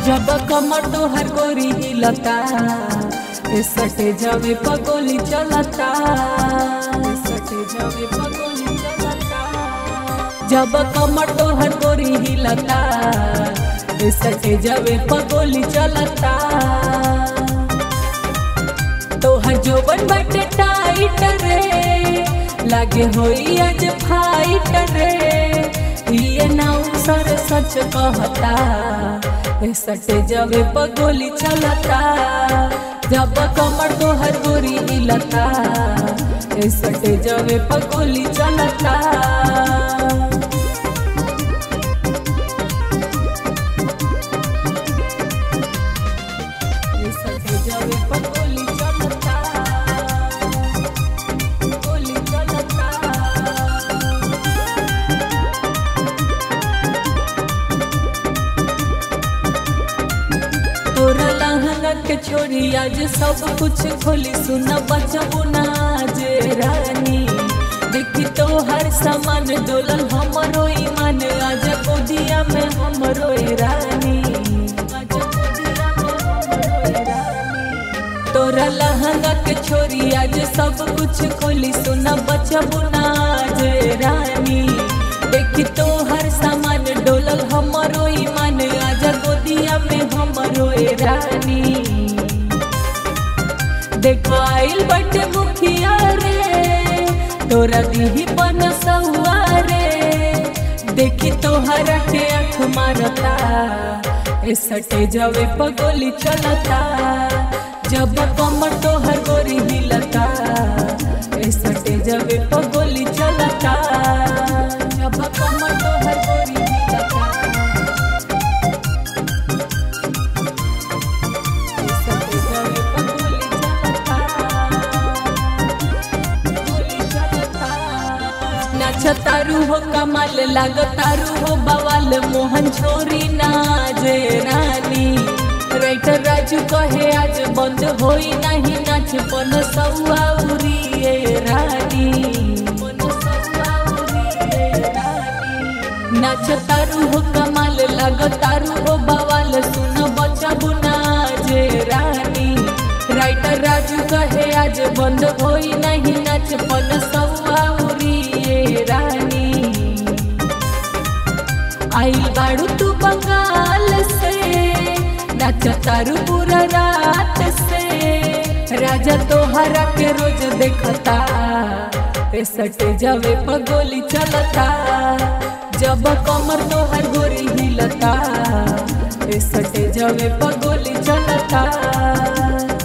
जब कमर तो हर गोरी हिलता, सटे जावे पगोली चलता, सटे जावे पगोली चलता। जब कमर तो हर गोरी हिलता, सटे जावे पगोली चलता। तो हर जोबन बटे टाइट रे, लागे होई आज फाइट रे। ये नाउ सर सच कहता, सटे जावे पगोली चलता। जब कमर तो हर गोरी हिलता, सटे जावे पगोली चलता। सटे जावे पगोली चलता, पगोली चलता। तोरा लहंगा के छोड़ी आज सब कुछ खोली, सुना बचबू ना आज रानी। देखी तो हर सामान डोलल हमरो ईमान, आज गोदिया में हमरो रानी, आज गोदिया में हमरो रानी। तोरा लहंगा के छोड़ी आज सब कुछ खोली, सुना बचबू ना आज रानी। देखी तो हर सामान डोलल हमरो ईमान, आज गोदिया में हमरो रानी। देखाइल बटे मुखिया रे, तोरा दीही बन सहुआ रे। देखी तोहरा के आँख मारता, सटे जावे पगोली चलता। जब कमर तोहर गोरी हिलता, सटे जावे पगोली चलता। जब कमर तोहर गोरी हिलता, सटे जावे पगोली चलता, पगोली चलता। नाच तारू हो कमाल, लाग तारू हो बवाल, मोहन छोरी नाच रानी। राइटर राजू कहे आज बंद होई नहीं नाच, पन सौआ उरी रानी, पन सौआ उरी रानी। नाच तारू हो कमाल, लाग तारू हो बवाल, सुन बचबू नाच रानी। राइटर राजू कहे आज बंद होई नहीं नाच, पन सौआ उरी रानी। आई बाड़ू तू बंगाल से, नाच तारू पूरा रात से। राजा तोहरा के रोज देखता, सटे जावे पगोली चलता। जब कमर तोहर गोरी हिलता, सटे जावे पगोली चलता।